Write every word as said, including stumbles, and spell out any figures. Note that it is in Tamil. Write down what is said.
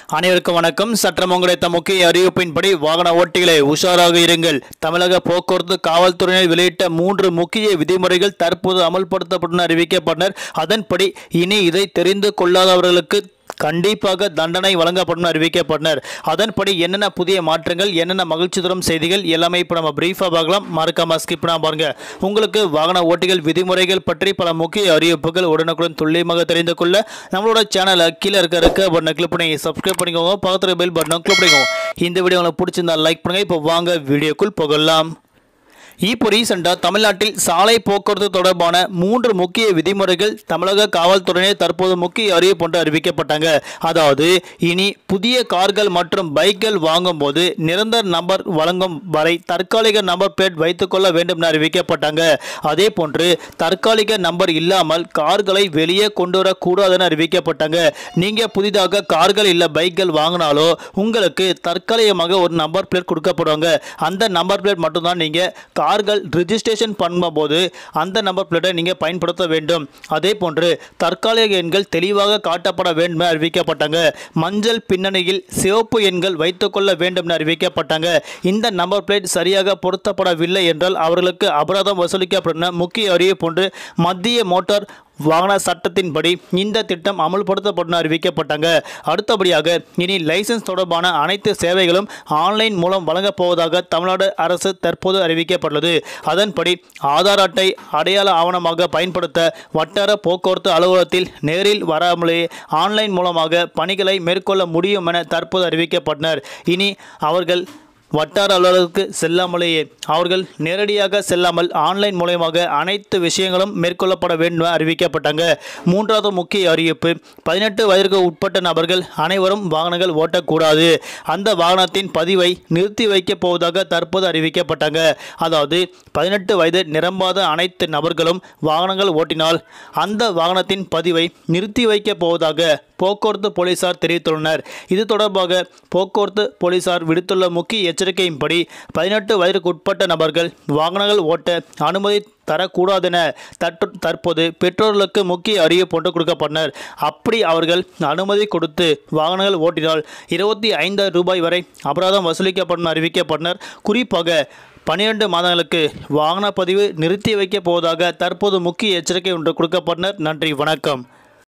அனைவருக்கும் வணக்கம். சற்றம் கிடைத்த முக்கிய அறிவிப்பின்படி வாகன ஓட்டிகளை உஷாராக இருங்கள். தமிழக போக்குவரத்து காவல்துறையினர் வெளியிட்ட மூன்று முக்கிய விதிமுறைகள் தற்போது அமல்படுத்தப்படும் அறிவிக்கப்பட்டனர். அதன்படி இனி இதை தெரிந்து கொள்ளாதவர்களுக்கு கண்டிப்பாக தண்டனை வழங்கப்படும் அறிவிக்கப்பட்டனர். அதன்படி என்னென்ன புதிய மாற்றங்கள், என்னென்ன மகிழ்ச்சி தரும் செய்திகள் எல்லாமே இப்போ நம்ம பிரீஃபாக பார்க்கலாம். மறக்காம ஸ்கிப் பண்ணாம பாருங்க. உங்களுக்கு வாகன ஓட்டிகள் விதிமுறைகள் பற்றி பல முக்கிய அறிவிப்புகள் உடனுக்குடன் துல்லியமாக தெரிந்து கொள்ள நம்மளோட சேனலை கீழே இருக்க இருக்க பட்டனை கிளிக் பண்ணி சப்ஸ்கிரைப் பண்ணிக்கோங்க. பக்கத்தில் பெல் பட்டனை கிளிக் பண்ணிக்கோங்க. இந்த வீடியோ உங்களுக்கு பிடிச்சிருந்தா லைக் பண்ணுங்க. இப்போ வாங்க வீடியோக்குள் போகலாம். இப்போ ரீசெண்டாக தமிழ்நாட்டில் சாலை போக்குவரத்து தொடர்பான மூன்று முக்கிய விதிமுறைகள் தமிழக காவல்துறையினர் தற்போது முக்கிய அறிவிப்பு ஒன்று அறிவிக்கப்பட்டாங்க. அதாவது இனி புதிய கார்கள் மற்றும் பைக்கள் வாங்கும் போது நிரந்தர நம்பர் வழங்கும் வரை தற்காலிக நம்பர் பிளேட் வைத்துக்கொள்ள வேண்டும் என அறிவிக்கப்பட்டாங்க. அதே போன்று தற்காலிக நம்பர் இல்லாமல் கார்களை வெளியே கொண்டு வரக்கூடாது என அறிவிக்கப்பட்டாங்க. நீங்கள் புதிதாக கார்கள் இல்லை பைக்கள் வாங்கினாலோ உங்களுக்கு தற்காலிகமாக ஒரு நம்பர் பிளேட் கொடுக்கப்படுவாங்க. அந்த நம்பர் பிளேட் மட்டும்தான் நீங்கள் கார்கள் ரிஜிஸ்ட்ரேஷன் பண்ணும்போது அந்த நம்பர் பிளேட்டை நீங்கள் பயன்படுத்த வேண்டும். அதே போன்று தற்காலிக எண்கள் தெளிவாக காட்டப்பட வேண்டும் என அறிவிக்கப்பட்டாங்க. மஞ்சள் பின்னணியில் சிவப்பு எண்கள் வைத்துக்கொள்ள வேண்டும் என அறிவிக்கப்பட்டாங்க. இந்த நம்பர் பிளேட் சரியாக பொருத்தப்படவில்லை என்றால் அவர்களுக்கு அபராதம் வசூலிக்கப்படும் முக்கிய அறிவிப்பு ஒன்று மத்திய மோட்டார் வாகன சட்டத்தின்படி இந்த திட்டம் அமல்படுத்தப்படும் அறிவிக்கப்பட்டாங்க. அடுத்தபடியாக இனி லைசன்ஸ் தொடர்பான அனைத்து சேவைகளும் ஆன்லைன் மூலம் வழங்கப் போவதாக தமிழ்நாடு அரசு தற்போது அறிவிக்கப்பட்டுள்ளது. அதன்படி ஆதார் அட்டை அடையாள ஆவணமாக பயன்படுத்த வட்டார போக்குவரத்து அலுவலகத்தில் நேரில் வராமலே ஆன்லைன் மூலமாக பணிகளை மேற்கொள்ள முடியும் என தற்போது அறிவிக்கப்பட்டனர். இனி அவர்கள் வட்டார அலுவலகத்துக்கு செல்லாமலேயே அவர்கள் நேரடியாக செல்லாமல் ஆன்லைன் மூலமாக அனைத்து விஷயங்களும் மேற்கொள்ளப்பட வேண்டும் என அறிவிக்கப்பட்டாங்க. மூன்றாவது முக்கிய அறிவிப்பு, பதினெட்டு வயதிற்கு உட்பட்ட நபர்கள் அனைவரும் வாகனங்கள் ஓட்டக்கூடாது. அந்த வாகனத்தின் பதிவை நிறுத்தி வைக்கப் போவதாக தற்போது அறிவிக்கப்பட்டாங்க. அதாவது பதினெட்டு வயது நிரம்பாத அனைத்து நபர்களும் வாகனங்கள் ஓட்டினால் அந்த வாகனத்தின் பதிவை நிறுத்தி வைக்கப் போவதாக போக்குவரத்து போலீசார் தெரிவித்துள்ளனர். இது தொடர்பாக போக்குவரத்து போலீசார் விடுத்துள்ள முக்கிய எச்சரிக்கையின்படி பதினெட்டு வயதுக்கு உட்பட்ட நபர்கள் வாகனங்கள் ஓட்ட அனுமதி தரக்கூடாதென தற்போது பெற்றோர்களுக்கு முக்கிய அறிவிப்பு ஒன்று கொடுக்கப்பட்டனர். அப்படி அவர்கள் அனுமதி கொடுத்து வாகனங்கள் ஓட்டினால் இருபத்தி ஐந்தாயிரம் ரூபாய் வரை அபராதம் வசூலிக்கப்படும் அறிவிக்கப்பட்டனர். குறிப்பாக பன்னிரண்டு மாதங்களுக்கு வாகன பதிவு நிறுத்தி வைக்கப் போவதாக தற்போது முக்கிய எச்சரிக்கை ஒன்று கொடுக்கப்பட்டனர். நன்றி, வணக்கம்.